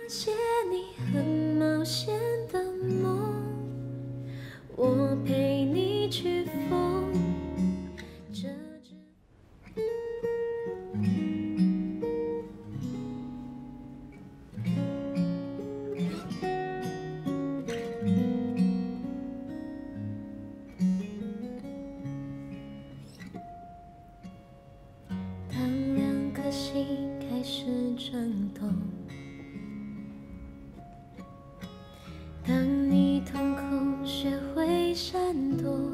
些你很冒险的梦，我陪你去疯。这只当两颗心开始转动，当你瞳孔学会闪躲，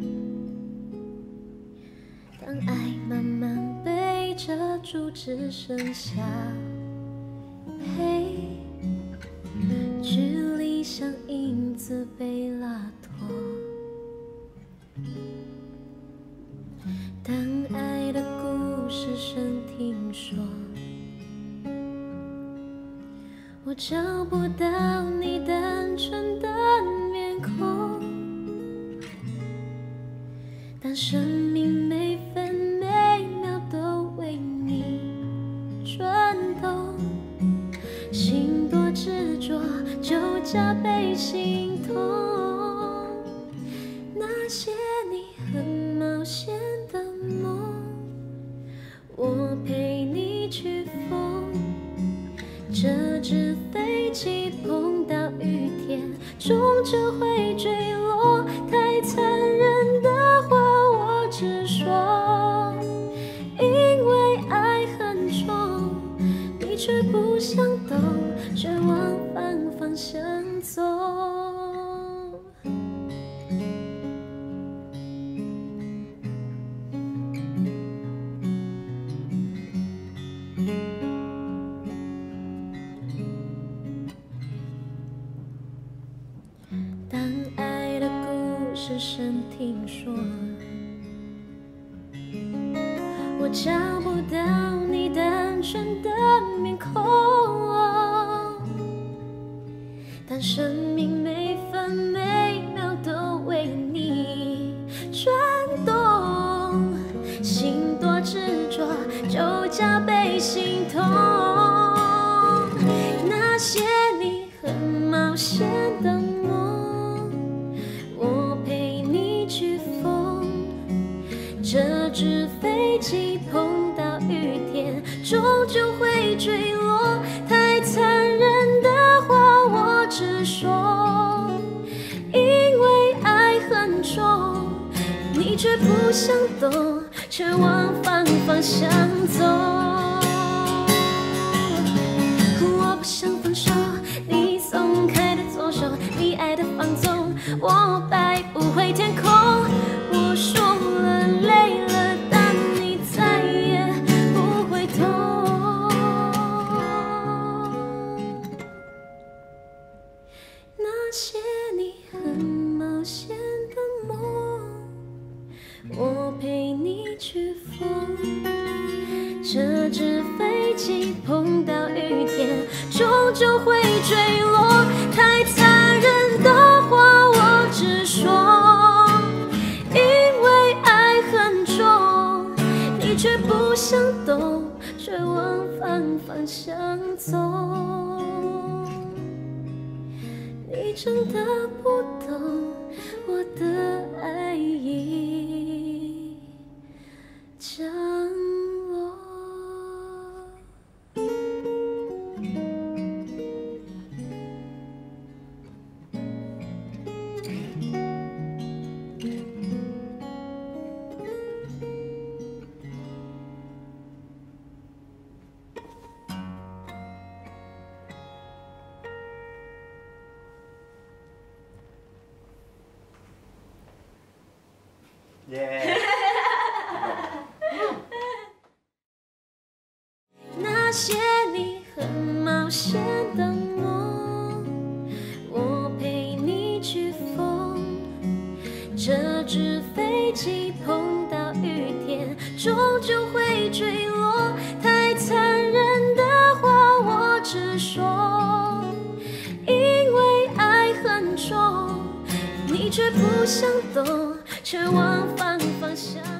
当爱慢慢被遮住，只剩下黑，距离像影子被拉脱。当爱的故事声听说，我找不到你单纯的面孔。当生命每分每秒都为你转动，心多执着就加倍心痛。那些你很冒险的梦，我陪你去疯。这只飞机碰到雨天，终究会坠落。太残忍的话我只说，因为爱很重，你却不想懂，却往反方向走。当爱的故事声听说，我找不到你单纯的面孔。当生命每分每秒都为你转动，心多执着就加倍心痛。那些你很冒险的梦，我陪你去疯。这只飞机碰到雨天，终究会坠落。太残忍的话我只说，因为爱很重，你却不想懂，却往反方向走。我不想分手，你松开的左手，你爱的放纵，我摆不回天空。我输了累了，但你再也不会痛。那些你很冒险的梦，我陪你去疯。这只飞机碰到雨天，终究会坠落。太残忍的话我只说，因为爱很重，你却不想懂，却往反方向走。你真的不懂我的爱已降落。 耶！ 那些你很冒险的梦，我陪你去疯。这只飞机碰到雨天，终究会坠落。太残忍的话我只说，因为爱很重，你却不想懂，却往反方向